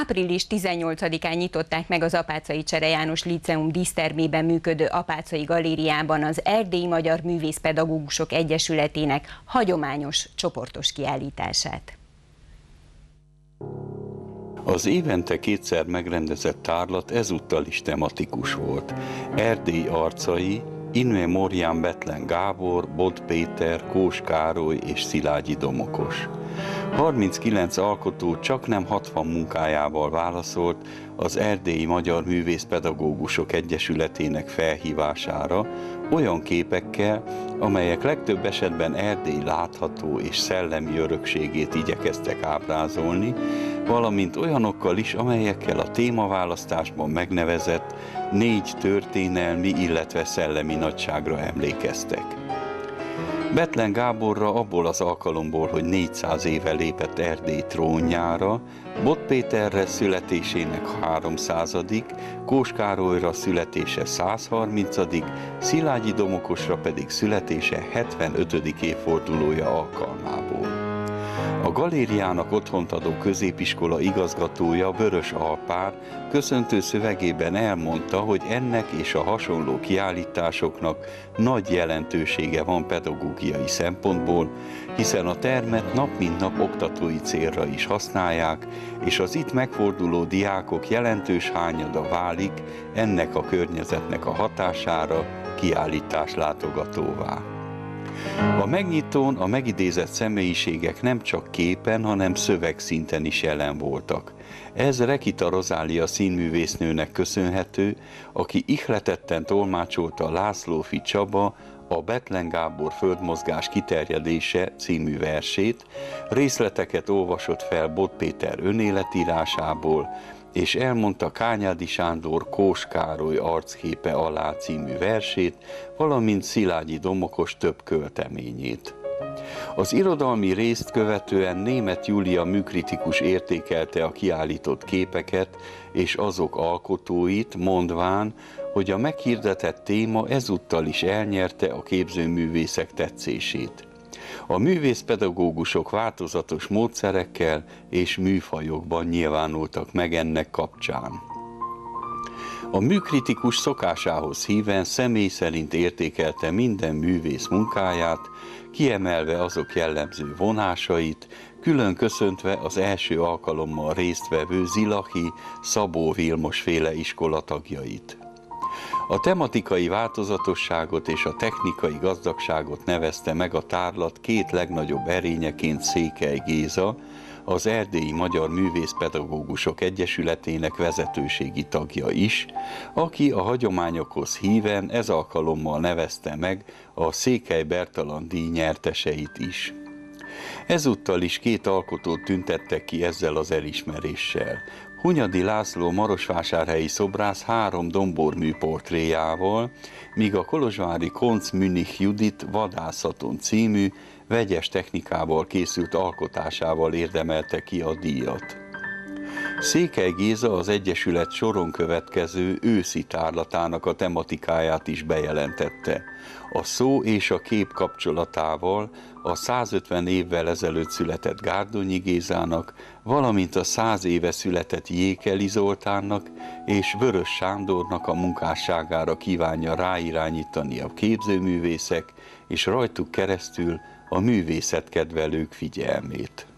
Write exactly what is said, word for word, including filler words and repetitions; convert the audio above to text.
április tizennyolcadikán nyitották meg az Apáczai Csere János Líceum dísztermében működő Apáczai Galériában az Erdélyi Magyar Művészpedagógusok Egyesületének hagyományos csoportos kiállítását. Az évente kétszer megrendezett tárlat ezúttal is tematikus volt. Erdély arcai, in memoriam Bethlen Gábor, Bot Péter, Kós Károly és Szilágyi Domokos. harminckilenc alkotó csaknem hatvan munkájával válaszolt az Erdélyi Magyar Művészpedagógusok Egyesületének felhívására olyan képekkel, amelyek legtöbb esetben Erdély látható és szellemi örökségét igyekeztek ábrázolni, valamint olyanokkal is, amelyekkel a témaválasztásban megnevezett négy történelmi, illetve szellemi nagyságra emlékeztek. Bethlen Gáborra abból az alkalomból, hogy négyszáz éve lépett Erdély trónjára, Bot Péterre születésének háromszázadik, Kós Károlyra születése százharmincadik, Szilágyi Domokosra pedig születése hetvenötödik évfordulója alkalmából. A galériának otthont adó középiskola igazgatója, Vörös Alpár köszöntő szövegében elmondta, hogy ennek és a hasonló kiállításoknak nagy jelentősége van pedagógiai szempontból, hiszen a termet nap mint nap oktatói célra is használják, és az itt megforduló diákok jelentős hányada válik ennek a környezetnek a hatására kiállítás látogatóvá. A megnyitón a megidézett személyiségek nem csak képen, hanem szövegszinten is jelen voltak. Ez Rekita Rozália színművésznőnek köszönhető, aki ihletetten tolmácsolta Lászlófi Csaba a Bethlen Gábor Földmozgás kiterjedése című versét, részleteket olvasott fel Bot Péter önéletírásából, és elmondta Kányádi Sándor Kós Károly arcképe alá című versét, valamint Szilágyi Domokos több költeményét. Az irodalmi részt követően Németh Júlia műkritikus értékelte a kiállított képeket és azok alkotóit, mondván, hogy a meghirdetett téma ezúttal is elnyerte a képzőművészek tetszését. A művészpedagógusok változatos módszerekkel és műfajokban nyilvánultak meg ennek kapcsán. A műkritikus szokásához híven személy szerint értékelte minden művész munkáját, kiemelve azok jellemző vonásait, külön köszöntve az első alkalommal résztvevő Zilahi, Szabó Vilmos féle iskola tagjait. A tematikai változatosságot és a technikai gazdagságot nevezte meg a tárlat két legnagyobb erényeként Székely Géza, az Erdélyi Magyar Művészpedagógusok Egyesületének vezetőségi tagja is, aki a hagyományokhoz híven ez alkalommal nevezte meg a Székely Bertalan díj nyerteseit is. Ezúttal is két alkotót tüntettek ki ezzel az elismeréssel. Hunyadi László marosvásárhelyi szobrász három dombormű portréjával, míg a kolozsvári Koncz Münich Judit Vadászaton című vegyes technikával készült alkotásával érdemelte ki a díjat. Székely Géza az Egyesület soron következő őszi tárlatának a tematikáját is bejelentette. A szó és a kép kapcsolatával a százötven évvel ezelőtt született Gárdonyi Gézának, valamint a száz éve született Jékeli Zoltánnak és Vörös Sándornak a munkásságára kívánja ráirányítani a képzőművészek és rajtuk keresztül a művészetkedvelők figyelmét.